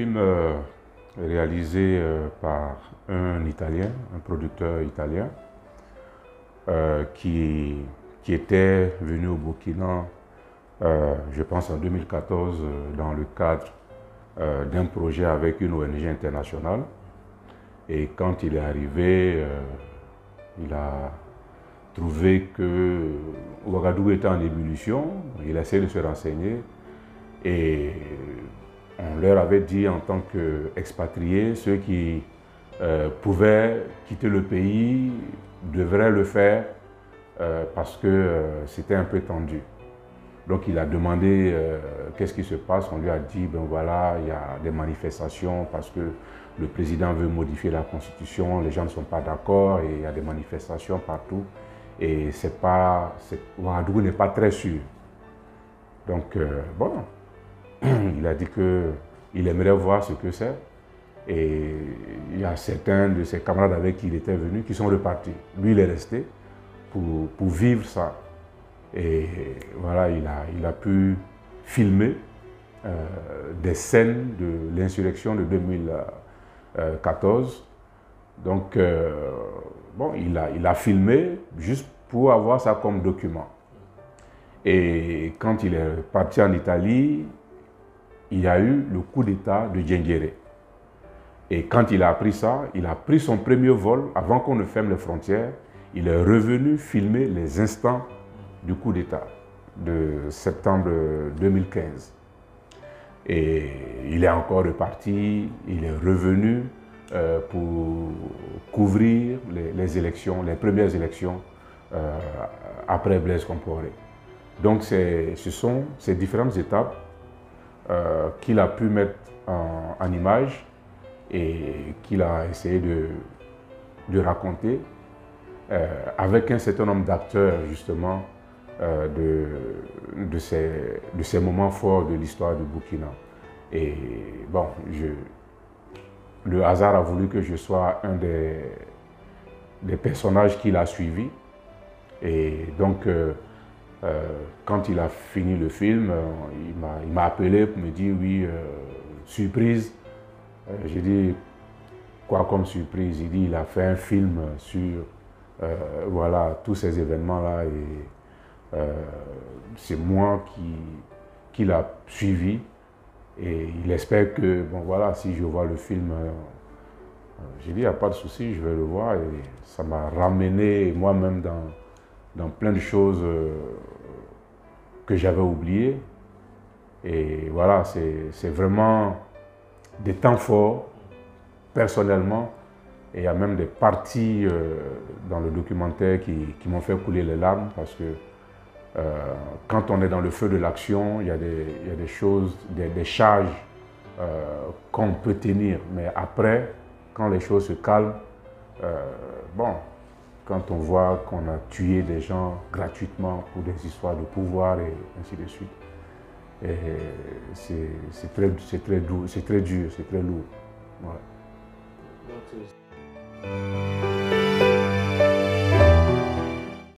film réalisé par un Italien, un producteur italien, qui était venu au Burkina, je pense en 2014, dans le cadre d'un projet avec une ONG internationale. Et quand il est arrivé, il a trouvé que Ouagadougou était en ébullition. Il a essayé de se renseigner et on leur avait dit en tant qu'expatriés, ceux qui pouvaient quitter le pays devraient le faire parce que c'était un peu tendu. Donc il a demandé qu'est-ce qui se passe. On lui a dit, ben voilà, il y a des manifestations parce que le président veut modifier la constitution, les gens ne sont pas d'accord et il y a des manifestations partout. Et Ouagadougou n'est pas très sûr. Donc bon, il a dit qu'il aimerait voir ce que c'est. Et il y a certains de ses camarades avec qui il était venu qui sont repartis. Lui, il est resté pour vivre ça. Et voilà, il a pu filmer des scènes de l'insurrection de 2014. Donc, bon, il a filmé juste pour avoir ça comme document. Et quand il est parti en Italie, il y a eu le coup d'État de Diendéré. Et quand il a appris ça, il a pris son premier vol avant qu'on ne ferme les frontières. Il est revenu filmer les instants du coup d'État de septembre 2015. Et il est encore reparti, il est revenu pour couvrir les élections, les premières élections après Blaise Compaoré. Donc ce sont ces différentes étapes qu'il a pu mettre en image et qu'il a essayé de raconter avec un certain nombre d'acteurs justement de ces moments forts de l'histoire du Burkina. Et bon, le hasard a voulu que je sois un des personnages qu'il a suivis. Et donc, quand il a fini le film, il m'a appelé pour me dire oui, surprise. J'ai dit, quoi comme surprise? Il dit, il a fait un film sur voilà, tous ces événements-là et c'est moi qui l'a suivi et il espère que, bon voilà, si je vois le film, j'ai dit, il n'y a pas de souci, je vais le voir et ça m'a ramené moi-même dans plein de choses que j'avais oubliées. Et voilà, c'est vraiment des temps forts, personnellement, et il y a même des parties dans le documentaire qui m'ont fait couler les larmes parce que quand on est dans le feu de l'action, il y a des choses, des charges qu'on peut tenir. Mais après, quand les choses se calment, bon, quand on voit qu'on a tué des gens gratuitement pour des histoires de pouvoir et ainsi de suite, c'est très dur, c'est très lourd. Ouais.